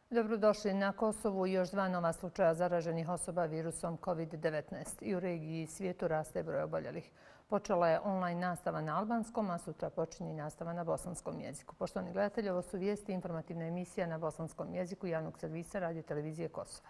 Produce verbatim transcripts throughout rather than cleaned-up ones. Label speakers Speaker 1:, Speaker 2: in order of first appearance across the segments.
Speaker 1: Dobrodošli. Na Kosovu još dva nova slučaja zaraženih osoba virusom kovid devetnaest. I u regiji i svijetu raste broj oboljelih. Počela je online nastava na albanskom, a sutra počinje nastava na bosanskom jeziku. Poštovani gledatelji, ovo su vijesti, informativna emisija na bosanskom jeziku javnog servisa Radio televizije Kosova.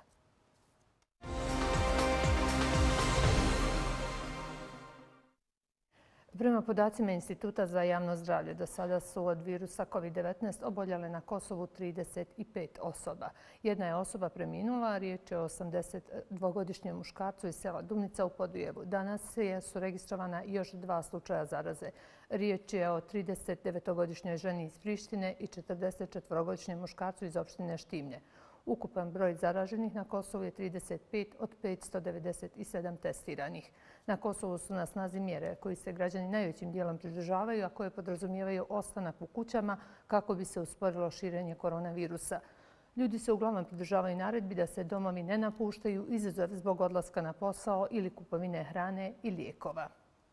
Speaker 1: Prema podacima Instituta za javno zdravlje, do sada su od virusa kovid devetnaest oboljele na Kosovu trideset pet osoba. Jedna je osoba preminula, riječ je o osamdesetdvogodišnjem muškarcu iz sela Dumnica u Podujevu. Danas su registrovana još dva slučaja zaraze. Riječ je o tridesetdevetogodišnjoj ženi iz Prištine i četrdesetčetvorogodišnjem muškarcu iz opštine Štimlje. Ukupan broj zaraženih na Kosovu je trideset pet od petsto devedeset sedam testiranih. Na Kosovu su na snazi mjere koji se građani najvećim dijelom pridržavaju, a koje podrazumijevaju ostanak u kućama kako bi se usporilo širenje koronavirusa. Ljudi se uglavnom pridržavaju naredbi da se domovi ne napuštaju, izuzev zbog odlaska na posao ili kupovine hrane i lijekova.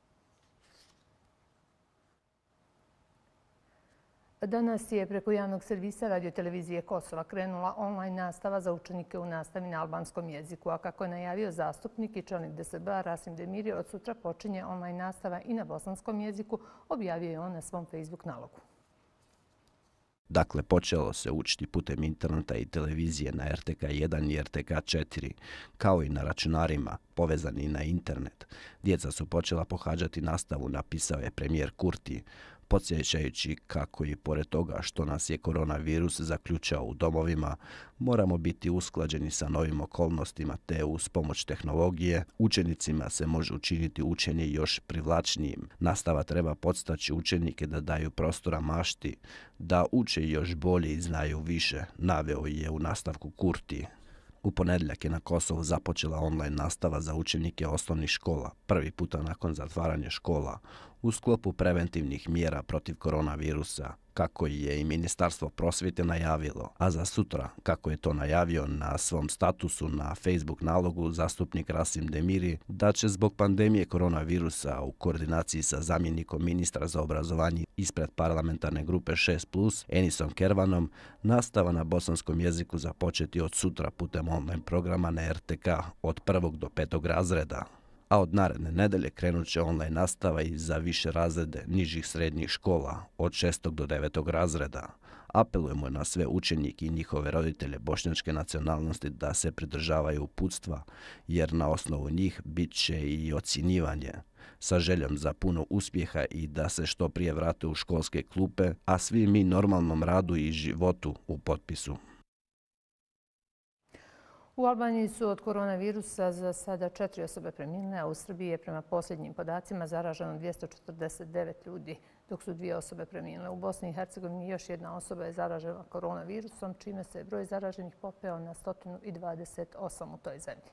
Speaker 1: Danas je preko javnog servisa Radio televizije Kosova krenula online nastava za učenike u nastavi na albanskom jeziku, a kako je najavio zastupnik i čelnik D S B-a Rasim Demiri, od sutra počinje online nastava i na bosanskom jeziku, objavio je on na svom Facebook nalogu.
Speaker 2: Dakle, počelo se učiti putem interneta i televizije na R T K jedan i R T K četiri, kao i na računarima povezani na internet. Djeca su počela pohađati nastavu, napisao je premijer Kurti, podsjećajući kako i pored toga što nas je koronavirus zaključao u domovima, moramo biti usklađeni sa novim okolnostima, te uz pomoć tehnologije učenicima se može učiniti učenje još privlačnijim. Nastava treba podstaći učenike da daju prostora mašti, da uče još bolje i znaju više, naveo je u nastavku Kurti. U ponedjeljak je na Kosovu započela online nastava za učenike osnovnih škola, prvi puta nakon zatvaranja škola, u sklopu preventivnih mjera protiv koronavirusa, kako je i Ministarstvo prosvjete najavilo, a za sutra, kako je to najavio na svom statusu na Facebook nalogu zastupnik Rasim Demiri, da će zbog pandemije koronavirusa u koordinaciji sa zamjenikom ministra za obrazovanje ispred parlamentarne grupe šest plus, Enisom Kervanom, nastava na bosanskom jeziku započeti od sutra putem online programa na R T K od prvog do petog razreda. A od naredne nedelje krenut će online nastava i za više razrede nižih srednjih škola od šestog do devetog razreda. Apelujemo na sve učenike i njihove roditelje bošnjačke nacionalnosti da se pridržavaju uputstva, jer na osnovu njih bit će i ocjenjivanje. Sa željom za puno uspjeha i da se što prije vrate u školske klupe, a svi mi normalnom radu i životu u potpisu.
Speaker 1: U Albaniji su od koronavirusa za sada četiri osobe preminule, a u Srbiji je prema posljednjim podacima zaraženo dvjesto četrdeset devet ljudi, dok su dvije osobe preminule. U Bosni i Hercegovini još jedna osoba je zaražena koronavirusom, čime se broj zaraženih popeo na sto dvadeset osam u toj zemlji.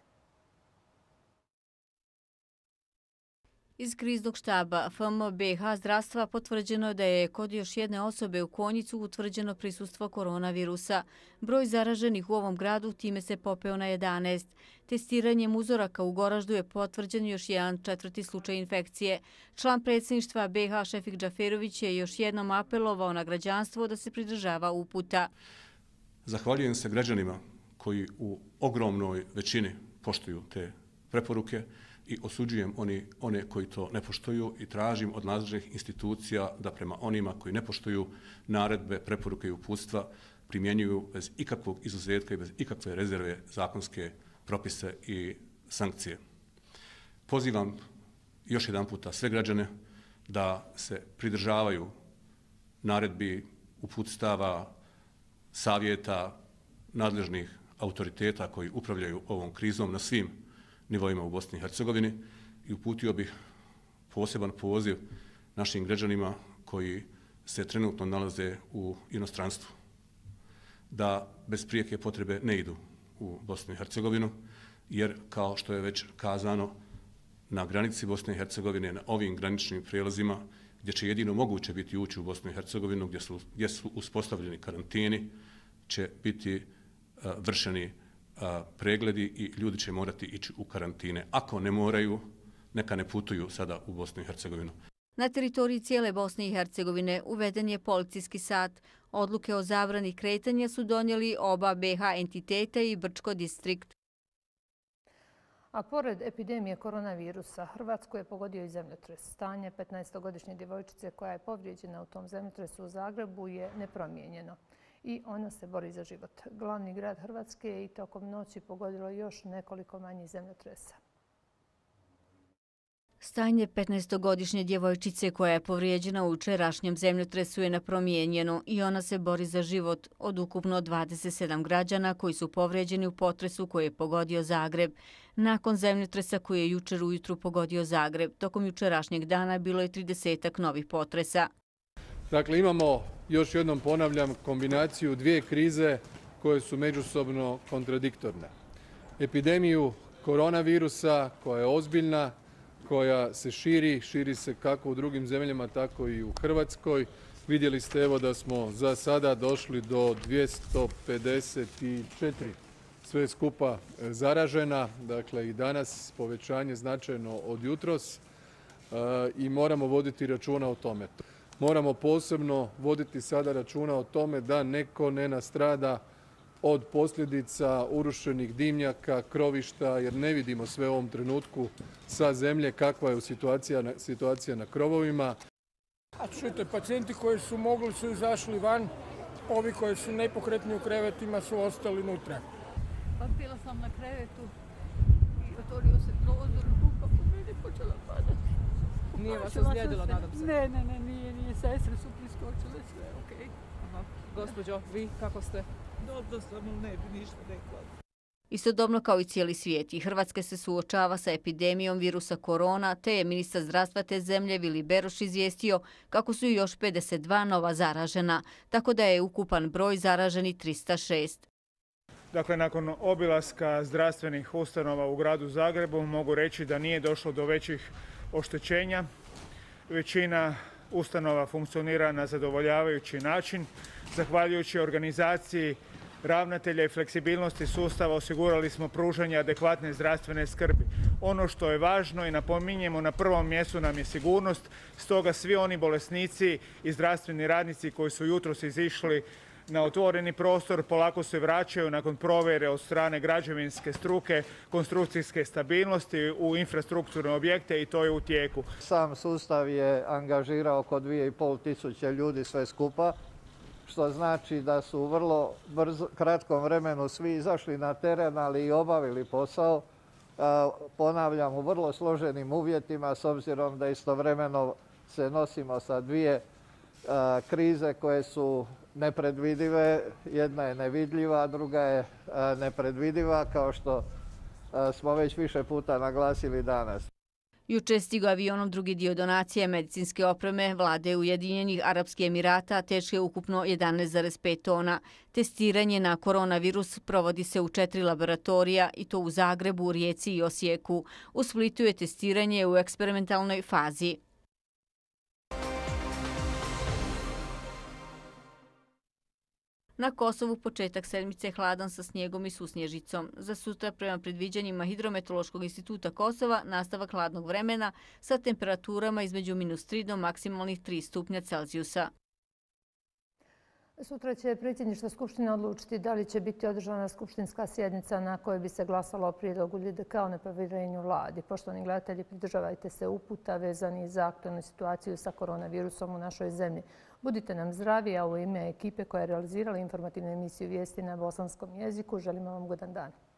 Speaker 3: Iz kriznog štaba F M B H zdravstva potvrđeno je da je kod još jedne osobe u Konjicu utvrđeno prisustvo koronavirusa. Broj zaraženih u ovom gradu time se popeo na jedanaest. Testiranjem uzoraka u Goraždu je potvrđen još jedan četvrti slučaj infekcije. Član predsjedništva B H Šefik Džaferović je još jednom apelovao na građanstvo da se pridržava uputa.
Speaker 4: Zahvaljujem se građanima koji u ogromnoj većini poštuju te preporuke i osuđujem oni, one koji to ne poštuju i tražim od nadležnih institucija da prema onima koji ne poštuju naredbe, preporuke i uputstva primjenjuju bez ikakvog izuzetka i bez ikakve rezerve zakonske propise i sankcije. Pozivam još jedan puta sve građane da se pridržavaju naredbi, uputstava, savjeta nadležnih autoriteta koji upravljaju ovom krizom na svim nivoima u Bosni i Hercegovini i uputio bih poseban poziv našim građanima koji se trenutno nalaze u inostranstvu da bez prijeke potrebe ne idu u Bosnu i Hercegovinu, jer kao što je već kazano, na granici Bosne i Hercegovine, na ovim graničnim prijelazima, gdje će jedino moguće biti ući u Bosnu i Hercegovinu, gdje su, gdje su uspostavljeni karantini, će biti uh, vršeni pregledi i ljudi će morati ići u karantine. Ako ne moraju, neka ne putuju sada u Bosnu i Hercegovinu.
Speaker 3: Na teritoriji cijele Bosne i Hercegovine uveden je policijski sat. Odluke o zabrani kretanja su donijeli oba B H entiteta i Brčko distrikt.
Speaker 1: A pored epidemije koronavirusa, Hrvatsku je pogodio i zemljotres. Stanje petnaestogodišnje djevojčice koja je povrijeđena u tom zemljotresu u Zagrebu je nepromijenjeno i ona se bori za život. Glavni grad Hrvatske je i tokom noći pogodilo još nekoliko manjih zemljotresa.
Speaker 3: Stanje petnaestogodišnje djevojčice koja je povrijeđena u jučerašnjem zemljotresu je nepromijenjeno i ona se bori za život od ukupno dvadeset sedam građana koji su povrijeđeni u potresu koji je pogodio Zagreb. Nakon zemljotresa koji je jučer ujutru pogodio Zagreb, tokom jučerašnjeg dana bilo je tridesetak novih potresa.
Speaker 5: Dakle, imamo, još jednom ponavljam, kombinaciju dvije krize koje su međusobno kontradiktorne. Epidemiju koronavirusa koja je ozbiljna, koja se širi, širi se kako u drugim zemljama, tako i u Hrvatskoj. Vidjeli ste evo da smo za sada došli do dvjesto pedeset četiri sve skupa zaražena, dakle i danas povećanje značajno od jutros i moramo voditi računa o tome. Moramo posebno voditi sada računa o tome da neko ne nastrada od posljedica urušenih dimnjaka, krovišta, jer ne vidimo sve u ovom trenutku sa zemlje kakva je situacija, situacija na krovovima.
Speaker 6: A čujte, pacijenti koji su mogli su izašli van, ovi koji su nepokretni u krevetima su ostali unutra.
Speaker 7: Pa bila sam na krevetu i otvorio se prozor, ruka po meni počela padati.
Speaker 8: Nije vas ozlijedilo, nadam se?
Speaker 7: Ne, ne, ne, nije, nije. Sestre su priskočile, sve okej.
Speaker 8: Aha. Gospođo, vi kako ste?
Speaker 7: Dobro sam, ne bi ništa rekla.
Speaker 3: Istodobno kao i cijeli svijet, i Hrvatska se suočava sa epidemijom virusa korona, te je ministar zdravstva te zemlje Vili Beroš izvijestio kako su još pedeset dva nova zaražena, tako da je ukupan broj zaraženih trista šest.
Speaker 6: Dakle, nakon obilaska zdravstvenih ustanova u gradu Zagrebu mogu reći da nije došlo do većih oštećenja. Većina ustanova funkcionira na zadovoljavajući način. Zahvaljujući organizaciji ravnatelja i fleksibilnosti sustava osigurali smo pružanje adekvatne zdravstvene skrbi. Ono što je važno i napominjemo, na prvom mjestu nam je sigurnost, stoga svi oni bolesnici i zdravstveni radnici koji su jutros izišli na otvoreni prostor polako se vraćaju nakon provjere od strane građevinske struke, konstrukcijske stabilnosti u infrastrukturne objekte i to je u tijeku.
Speaker 9: Sam sustav je angažirao oko dvije i pol tisuće ljudi sve skupa, što znači da su u vrlo brzo, kratkom vremenu svi izašli na teren, ali i obavili posao. Ponavljam, u vrlo složenim uvjetima, s obzirom da istovremeno se nosimo sa dvije krize koje su nepredvidive. Jedna je nevidljiva, a druga je nepredvidiva, kao što smo već više puta naglasili danas.
Speaker 3: Juče je stigao avionom drugi dio donacije medicinske opreme vlade Ujedinjenih Arapskih Emirata, teške ukupno jedanaest zarez pet tona. Testiranje na koronavirus provodi se u četiri laboratorija i to u Zagrebu, Rijeci i Osijeku. U Splitu je testiranje u eksperimentalnoj fazi. Na Kosovu početak sedmice hladan sa snijegom i susnježicom. Za sutra, prema predviđanjima Hidrometeorološkog instituta Kosova, nastavak hladnog vremena sa temperaturama između minus tri do maksimalnih tri stupnja Celzijusa.
Speaker 1: Sutra će predsjedništvo Skupštine odlučiti da li će biti održana skupštinska sjednica na kojoj bi se glasalo o prijedlogu L I D K o nepovjerenju vladi. Poštovani gledatelji, pridržavajte se uputa vezani za aktualnu situaciju sa koronavirusom u našoj zemlji. Budite nam zdravi, a u ime ekipe koja je realizirala informativnu emisiju Vijesti na bosanskom jeziku želimo vam godan dan.